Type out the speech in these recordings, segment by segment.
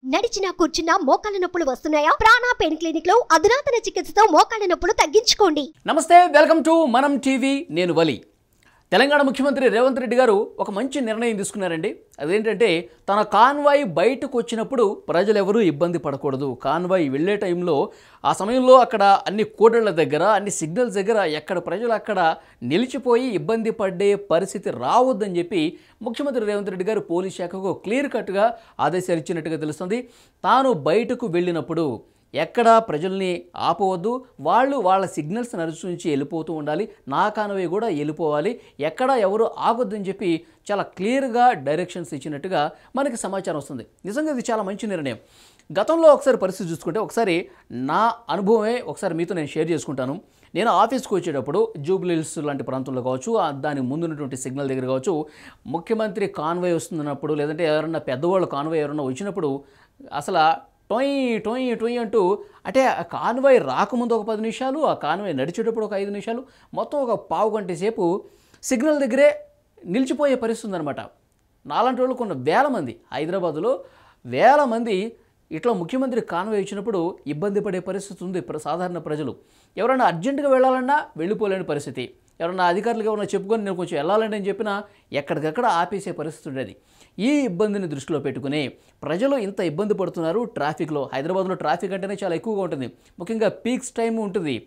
నడిచినా కూర్చున్నా మోకాళ్ళ నొప్పులు వస్తున్నాయా? ప్రాణ పెయిన్ క్లినిక్ లో అధునాతన చికిత్సతో మోకాళ్ళ నొప్పులు తగ్గించుకోండి. నమస్తే, వెల్కమ్ టు మనం టీవీ. నేను వలి. తెలంగాణ ముఖ్యమంత్రి రేవంత్ రెడ్డి గారు ఒక మంచి నిర్ణయం తీసుకున్నారండి. అదేంటంటే తన కాన్వాయ్ బయటకు వచ్చినప్పుడు ప్రజలు ఎవరూ ఇబ్బంది పడకూడదు. కాన్వాయ్ వెళ్ళే టైంలో ఆ సమయంలో అక్కడ అన్ని కూడళ్ల దగ్గర, అన్ని సిగ్నల్స్ దగ్గర ఎక్కడ ప్రజలు అక్కడ నిలిచిపోయి ఇబ్బంది పడే పరిస్థితి రావద్దని చెప్పి ముఖ్యమంత్రి రేవంత్ రెడ్డి గారు పోలీస్ శాఖకు క్లియర్ కట్గా ఆదేశాలు ఇచ్చినట్టుగా తెలుస్తుంది. తాను బయటకు వెళ్ళినప్పుడు ఎక్కడా ప్రజల్ని ఆపవద్దు, వాళ్ళు వాళ్ళ సిగ్నల్స్ అనుసరించి వెళ్ళిపోతూ ఉండాలి, నా కాన్వాయ్ కూడా వెళ్ళిపోవాలి, ఎక్కడా ఎవరు ఆగొద్దని చెప్పి చాలా క్లియర్గా డైరెక్షన్స్ ఇచ్చినట్టుగా మనకి సమాచారం వస్తుంది. నిజంగా ఇది చాలా మంచి నిర్ణయం. గతంలో ఒకసారి పరిస్థితి చూసుకుంటే, ఒకసారి నా అనుభవమే ఒకసారి మీతో నేను షేర్ చేసుకుంటాను. నేను ఆఫీస్కి వచ్చేటప్పుడు జూబ్లీహిల్స్ లాంటి ప్రాంతంలో కావచ్చు, దాని ముందున్నటువంటి సిగ్నల్ దగ్గర కావచ్చు, ముఖ్యమంత్రి కాన్వాయ్ వస్తున్నప్పుడు, లేదంటే ఎవరన్నా పెద్దవాళ్ళు కాన్వాయ్ ఎవరన్నా వచ్చినప్పుడు అసలు టొయ్ టొయ్ టొయ్ అంటూ, అంటే ఆ కాన్వాయ్ రాకముందు ఒక 10 నిమిషాలు, ఆ కాన్వాయ్ నడిచేటప్పుడు ఒక 5 నిమిషాలు, మొత్తం ఒక పావు గంట సేపు సిగ్నల్ దగ్గరే నిలిచిపోయే పరిస్థితి ఉందన్నమాట. నాలాంటి వాళ్ళు కొన్ని వేల మంది, హైదరాబాదులో వేల మంది ఇట్లా ముఖ్యమంత్రి కాన్వాయ్ ఇచ్చినప్పుడు ఇబ్బంది పడే పరిస్థితి ఉంది. సాధారణ ప్రజలు ఎవరైనా అర్జెంటుగా వెళ్ళాలన్నా వెళ్ళిపోలేని పరిస్థితి, ఎవరన్నా అధికారులకు ఎవరైనా చెప్పుకొని నేను కొంచెం వెళ్ళాలంటే అని చెప్పినా ఎక్కడికక్కడ ఆపేసే పరిస్థితి ఉండేది. ఈ ఇబ్బందిని దృష్టిలో పెట్టుకుని ప్రజలు ఇంత ఇబ్బంది పడుతున్నారు ట్రాఫిక్లో. హైదరాబాద్లో ట్రాఫిక్ అంటేనే చాలా ఎక్కువగా ఉంటుంది. ముఖ్యంగా పీక్స్ టైం ఉంటుంది,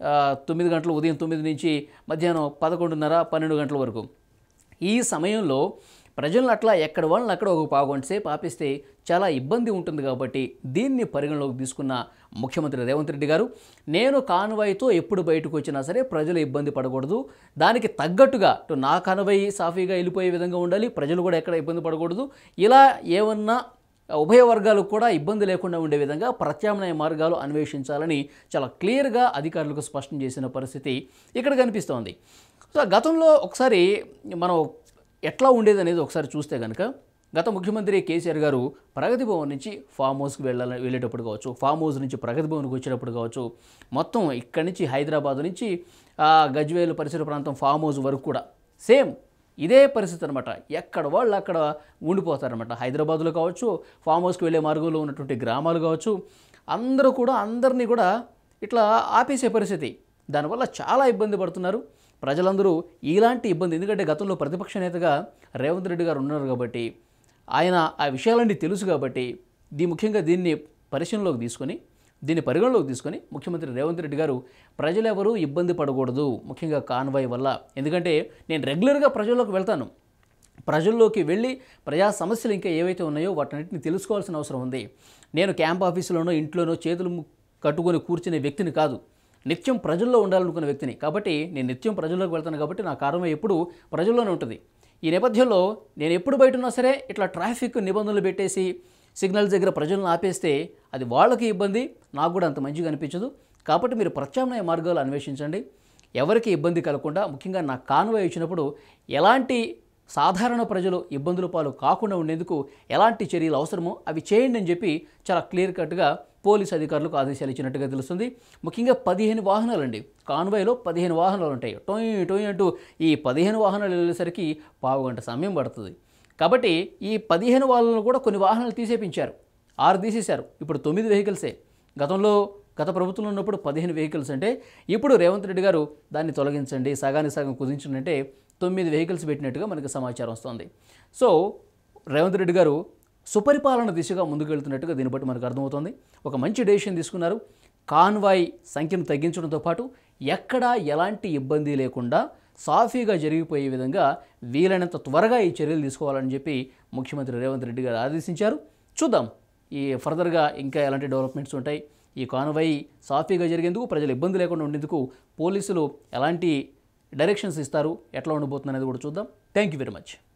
9 గంటలు, ఉదయం 9 నుంచి మధ్యాహ్నం 11:30, 12 గంటల వరకు. ఈ సమయంలో ప్రజలను అట్లా ఎక్కడ వాళ్ళని అక్కడ ఒక పావు గంట సేపు ఆపిస్తే చాలా ఇబ్బంది ఉంటుంది. కాబట్టి దీన్ని పరిగణలోకి తీసుకున్న ముఖ్యమంత్రి రేవంత్ రెడ్డి గారు, నేను కాన్వాయ్తో ఎప్పుడు బయటకు వచ్చినా సరే ప్రజలు ఇబ్బంది పడకూడదు, దానికి తగ్గట్టుగా నా కాన్వాయ్ సాఫీగా వెళ్ళిపోయే విధంగా ఉండాలి, ప్రజలు కూడా ఎక్కడ ఇబ్బంది పడకూడదు, ఇలా ఏమన్నా ఉభయ వర్గాలకు కూడా ఇబ్బంది లేకుండా ఉండే విధంగా ప్రత్యామ్నాయ మార్గాలు అన్వేషించాలని చాలా క్లియర్గా అధికారులకు స్పష్టం చేసిన పరిస్థితి ఇక్కడ కనిపిస్తోంది. సో గతంలో ఒకసారి మనం ఎట్లా ఉండేది అనేది ఒకసారి చూస్తే కనుక, గత ముఖ్యమంత్రి కేసీఆర్ గారు ప్రగతి భవన్ నుంచి ఫామ్ హౌస్కి వెళ్ళేటప్పుడు కావచ్చు, ఫామ్ హౌస్ నుంచి ప్రగతి భవన్కి వచ్చేటప్పుడు కావచ్చు, మొత్తం ఇక్కడి నుంచి హైదరాబాద్ నుంచి గజ్వేల్ పరిసర ప్రాంతం ఫామ్ హౌస్ వరకు కూడా సేమ్ ఇదే పరిస్థితి అనమాట. ఎక్కడ వాళ్ళు అక్కడ ఉండిపోతారనమాట. హైదరాబాద్లో కావచ్చు, ఫామ్ హౌస్కి వెళ్ళే మార్గంలో ఉన్నటువంటి గ్రామాలు కావచ్చు, అందరూ కూడా అందరినీ కూడా ఇట్లా ఆపేసే పరిస్థితి. దానివల్ల చాలా ఇబ్బంది పడుతున్నారు ప్రజలందరూ. ఇలాంటి ఇబ్బంది, ఎందుకంటే గతంలో ప్రతిపక్ష నేతగా రేవంత్ రెడ్డి గారు ఉన్నారు కాబట్టి, ఆయన ఆ విషయాలన్నీ తెలుసు కాబట్టి, ముఖ్యంగా దీన్ని పరిగణలోకి తీసుకొని ముఖ్యమంత్రి రేవంత్ రెడ్డి గారు ప్రజలెవరూ ఇబ్బంది పడకూడదు, ముఖ్యంగా కాన్వాయ్ వల్ల. ఎందుకంటే నేను రెగ్యులర్గా ప్రజల్లోకి వెళ్తాను, ప్రజల్లోకి వెళ్ళి ప్రజా సమస్యలు ఇంకా ఏవైతే ఉన్నాయో వాటన్నిటిని తెలుసుకోవాల్సిన అవసరం ఉంది. నేను క్యాంప్ ఆఫీసులోనో ఇంట్లోనో చేతులు కట్టుకొని కూర్చునే వ్యక్తిని కాదు, నిత్యం ప్రజల్లో ఉండాలనుకున్న వ్యక్తిని. కాబట్టి నేను నిత్యం ప్రజల్లోకి వెళ్తాను కాబట్టి నా కారణం ఎప్పుడు ప్రజల్లోనే ఉంటుంది. ఈ నేపథ్యంలో నేను ఎప్పుడు బయట ఉన్నా సరే ఇట్లా ట్రాఫిక్ నిబంధనలు పెట్టేసి సిగ్నల్స్ దగ్గర ప్రజలను ఆపేస్తే అది వాళ్ళకి ఇబ్బంది, నాకు కూడా అంత మంచిగా అనిపించదు. కాబట్టి మీరు ప్రత్యామ్నాయ మార్గాలు అన్వేషించండి, ఎవరికి ఇబ్బంది కలగకుండా. ముఖ్యంగా నా కాన్వాయ్ ఇచ్చినప్పుడు ఎలాంటి సాధారణ ప్రజలు ఇబ్బందుల పాలు కాకుండా ఉండేందుకు ఎలాంటి చర్యలు అవసరమో అవి చేయండి అని చెప్పి చాలా క్లియర్ కట్గా పోలీసు అధికారులకు ఆదేశాలు ఇచ్చినట్టుగా తెలుస్తుంది. ముఖ్యంగా 15 వాహనాలండి, కాన్వాయ్లో 15 వాహనాలు ఉంటాయి. టోయ్ టోయ్ అంటూ ఈ 15 వాహనాలు వెళ్ళేసరికి పావు గంట సమయం పడుతుంది. కాబట్టి ఈ 15 వాహనాలను కూడా కొన్ని వాహనాలు తీసేపించారు, 6 తీసేశారు. ఇప్పుడు 9 వెహికల్సే. గత ప్రభుత్వంలో ఉన్నప్పుడు 15 వెహికల్స్ అంటే, ఇప్పుడు రేవంత్ రెడ్డి గారు దాన్ని తొలగించండి, సగానికి సగం కుదించండి అంటే 9 వెహికల్స్ పెట్టినట్టుగా మనకి సమాచారం వస్తుంది. సో రేవంత్ రెడ్డి గారు సుపరిపాలన దిశగా ముందుకు వెళ్తున్నట్టుగా దీన్ని బట్టి మనకు అర్థమవుతుంది. ఒక మంచి డెసిషన్ తీసుకున్నారు. కాన్వాయ్ సంఖ్యను తగ్గించడంతో పాటు ఎక్కడా ఎలాంటి ఇబ్బంది లేకుండా సాఫీగా జరిగిపోయే విధంగా వీలైనంత త్వరగా ఈ చర్యలు తీసుకోవాలని చెప్పి ముఖ్యమంత్రి రేవంత్ రెడ్డి గారు ఆదేశించారు. చూద్దాం ఈ ఫర్దర్గా ఇంకా ఎలాంటి డెవలప్మెంట్స్ ఉంటాయి, ఈ కాన్వాయ్ సాఫీగా జరిగేందుకు, ప్రజలు ఇబ్బంది లేకుండా ఉండేందుకు పోలీసులు ఎలాంటి డైరెక్షన్స్ ఇస్తారు, ఎట్లా ఉండబోతుంది అనేది కూడా చూద్దాం. Thank you very much.